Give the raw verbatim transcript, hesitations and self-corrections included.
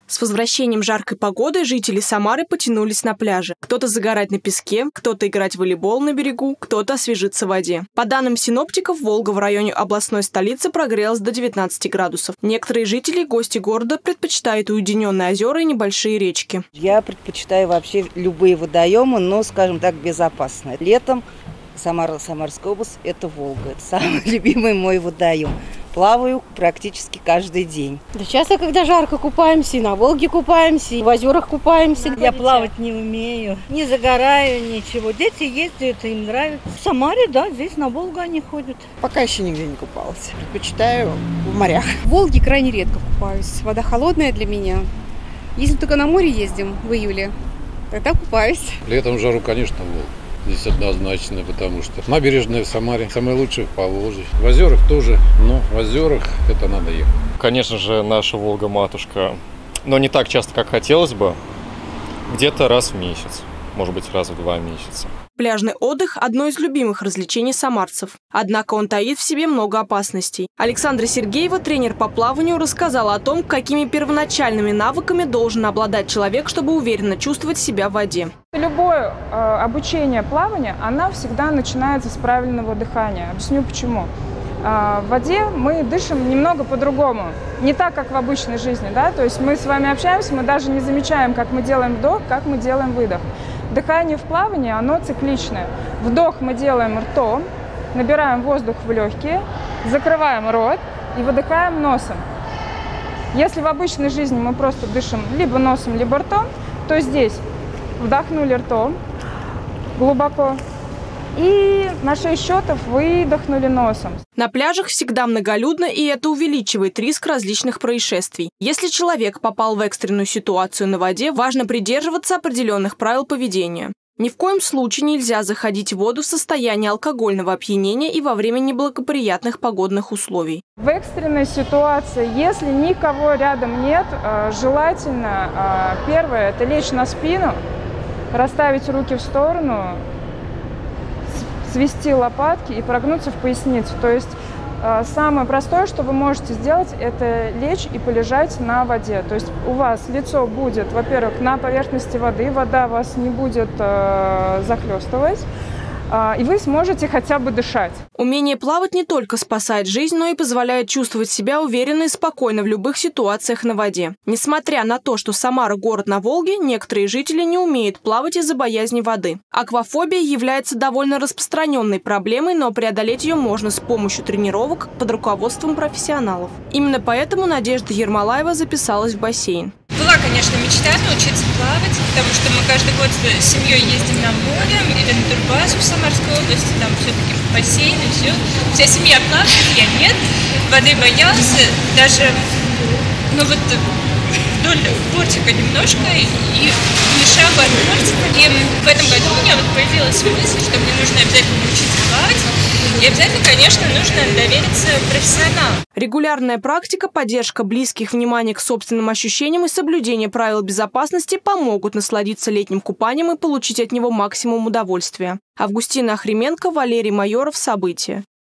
С возвращением жаркой погоды жители Самары потянулись на пляже. Кто-то загорать на песке, кто-то играть в волейбол на берегу, кто-то освежиться в воде. По данным синоптиков, Волга в районе областной столицы прогрелась до девятнадцати градусов. Некоторые жители и гости города предпочитают уединенные озера и небольшие речки. Я предпочитаю вообще любые водоемы, но, скажем так, безопасные. Летом Самара, Самарская область – это Волга. Это самый любимый мой водоем. Плаваю практически каждый день. Да часто, когда жарко, купаемся, и на Волге купаемся, и в озерах купаемся. Я плавать не умею, не загораю, ничего. Дети ездят, им нравится. В Самаре, да, здесь на Волгу они ходят. Пока еще нигде не купалась. Предпочитаю в морях. В Волге крайне редко купаюсь. Вода холодная для меня. Если только на море ездим в июле, тогда купаюсь. Летом в жару, конечно, в Волгу. Здесь однозначно, потому что набережная в Самаре самая лучшая в Поволжье. В озерах тоже, но в озерах это надо ехать. Конечно же, наша Волга-матушка, но не так часто, как хотелось бы. Где-то раз в месяц, может быть, раз в два месяца. Пляжный отдых – одно из любимых развлечений самарцев. Однако он таит в себе много опасностей. Александра Сергеева, тренер по плаванию, рассказала о том, какими первоначальными навыками должен обладать человек, чтобы уверенно чувствовать себя в воде. Любое э, обучение плаванию, оно всегда начинается с правильного дыхания. Объясню почему. Э, в воде мы дышим немного по-другому. Не так, как в обычной жизни. Да? То есть мы с вами общаемся, мы даже не замечаем, как мы делаем вдох, как мы делаем выдох. Дыхание в плавании, оно цикличное. Вдох мы делаем ртом, набираем воздух в легкие, закрываем рот и выдыхаем носом. Если в обычной жизни мы просто дышим либо носом, либо ртом, то здесь вдохнули ртом глубоко и на шесть счетов выдохнули носом. На пляжах всегда многолюдно, и это увеличивает риск различных происшествий. Если человек попал в экстренную ситуацию на воде, важно придерживаться определенных правил поведения. Ни в коем случае нельзя заходить в воду в состоянии алкогольного опьянения и во время неблагоприятных погодных условий. В экстренной ситуации, если никого рядом нет, желательно, первое, это лечь на спину, расставить руки в сторону, свести лопатки и прогнуться в поясницу. То есть э, самое простое, что вы можете сделать, это лечь и полежать на воде. То есть у вас лицо будет, во-первых, на поверхности воды, вода вас не будет э, захлестывать, э, и вы сможете хотя бы дышать. Умение плавать не только спасает жизнь, но и позволяет чувствовать себя уверенно и спокойно в любых ситуациях на воде. Несмотря на то, что Самара – город на Волге, некоторые жители не умеют плавать из-за боязни воды. Аквафобия является довольно распространенной проблемой, но преодолеть ее можно с помощью тренировок под руководством профессионалов. Именно поэтому Надежда Ермолаева записалась в бассейн. Была, конечно, мечта научиться плавать, потому что мы каждый год с семьей ездим на море или на турбазу в Самарской области, там все-таки бассейн и все. Вся семья плавает, я нет, воды боялась, даже, ну вот, вдоль бортика немножко и мешала от бортика. И в этом году у меня вот появилась мысль, что мне нужно обязательно научиться плавать. И обязательно, конечно, нужно довериться профессионалу. Регулярная практика, поддержка близких, внимание к собственным ощущениям и соблюдение правил безопасности помогут насладиться летним купанием и получить от него максимум удовольствия. Августина Охрименко, Валерий Майоров. События.